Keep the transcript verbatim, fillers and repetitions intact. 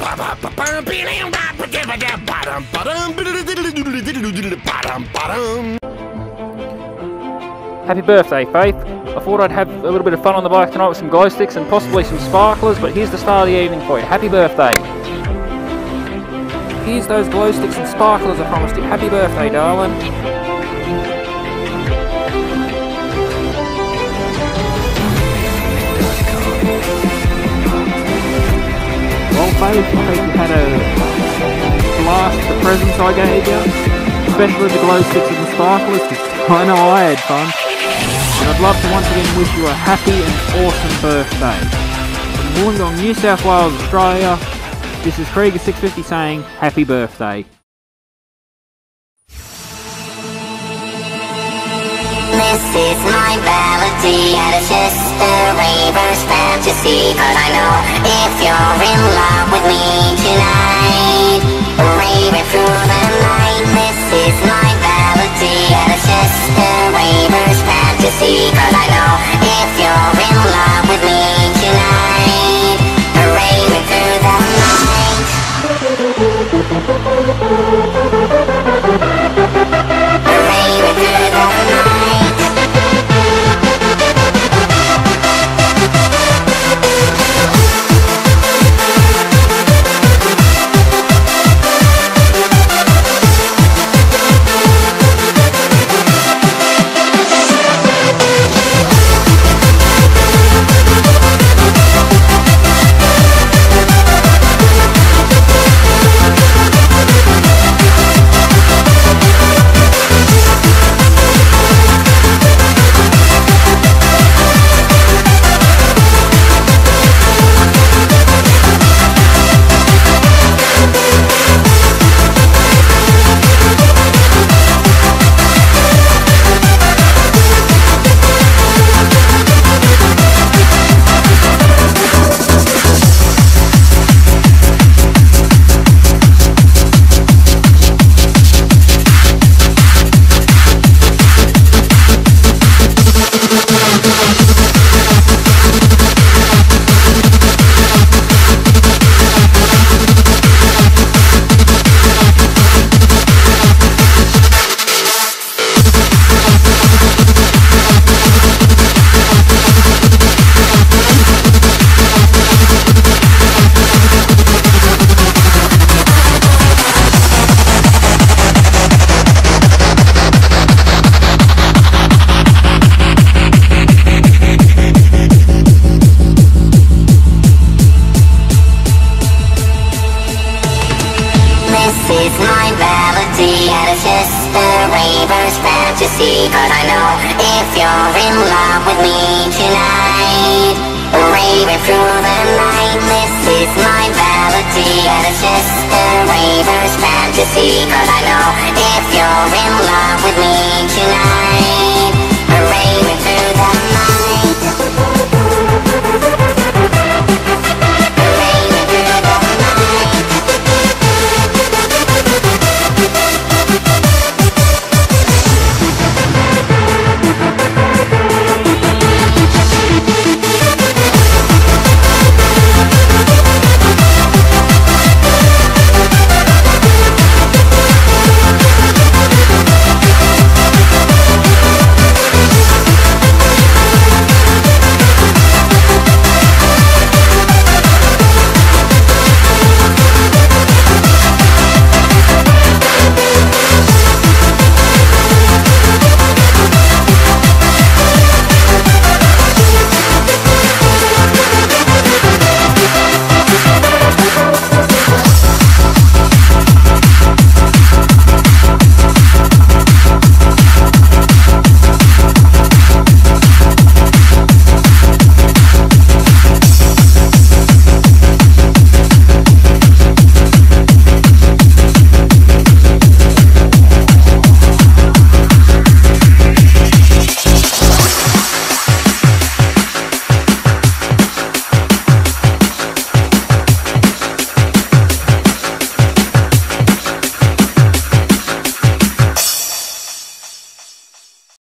Happy birthday, Faith. I thought I'd have a little bit of fun on the bike tonight with some glow sticks and possibly some sparklers, but here's the start of the evening for you. Happy birthday. Here's those glow sticks and sparklers I promised you. Happy birthday, darling. Well, Faith, I hope you had a blast with the presents I gave you, especially the glow sticks and the sparklers, because I know I had fun. And I'd love to once again wish you a happy and awesome birthday. From Wollongong, New South Wales, Australia, this is Krieger six fifty saying happy birthday. This is my melody, and it's just a raver's fantasy. But I know if you're in love with me tonight, raving through the night. This is my melody, and it's just a raver's fantasy. But I know if you're in love with me tonight, raving through the night. Raving through the night. This is my melody, and it's just a raver's fantasy. But I know if you're in love with me tonight, raving through the night. This is my melody, and it's just a raver's fantasy. But I know if you're in love with me tonight.